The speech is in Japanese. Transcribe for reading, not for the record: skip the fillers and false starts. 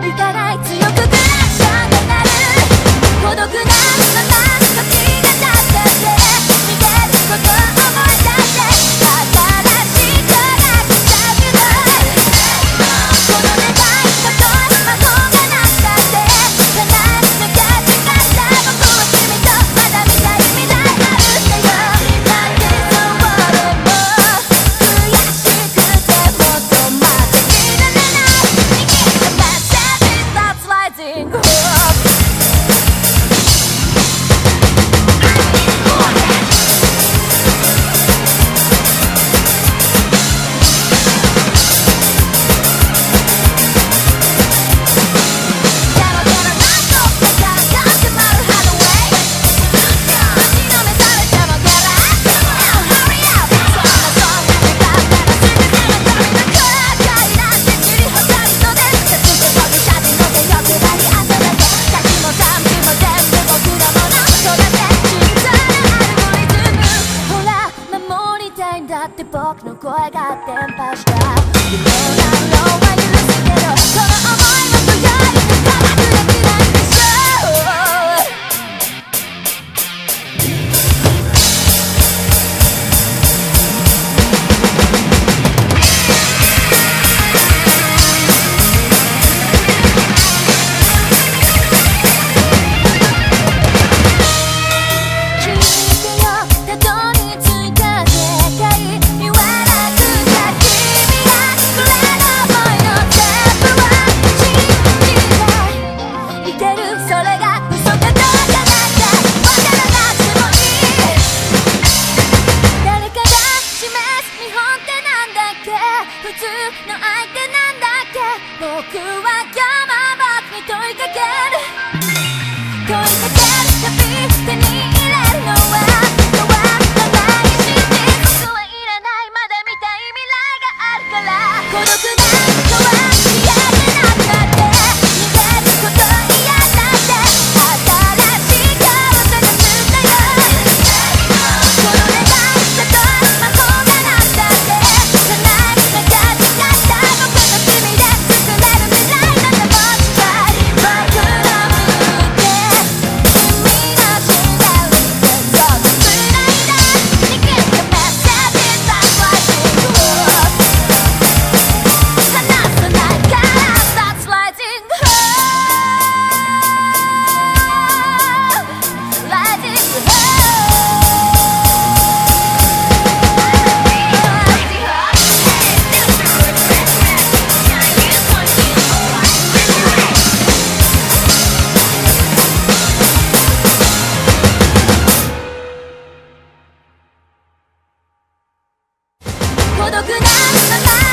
行かない強くクラッシャーになる孤独なまま時が経ったって逃げること思い出して新しい子が来たけどこの願いたとえ魔法がなったって叶えなきゃ誓った僕は君とまだ見たい未来あるんだよなんてそうでも悔しくてもっと待っていられない握ったメッセージ That's rising hope僕の声が伝播した夢なのは許すけどこの想いは強い科学できないでしょ聞いてよたどり着いた世界言わなくちゃ君がくれる想いの全部は信じていけるそれが嘘かどうかなんてわからなくてもいい誰かが示す見本ってなんだっけ普通の相手なんだっけ僕は今日も僕に問いかける問いかけるたび手に入れるのは変わらない真実僕はいらないまだ見たい未来があるから孤独なのは嫌でなくなって逃げること嫌だって新しい顔を探すんだよこの願いたとえ魔法がなったって叶えなきゃ誓った僕と君で作れる未来なんだもんじゃ僕の見て君の視点でそっと繋いだ握ったメッセージ That's rising hope 離さないから That's rising hope rising hope 孤独なまま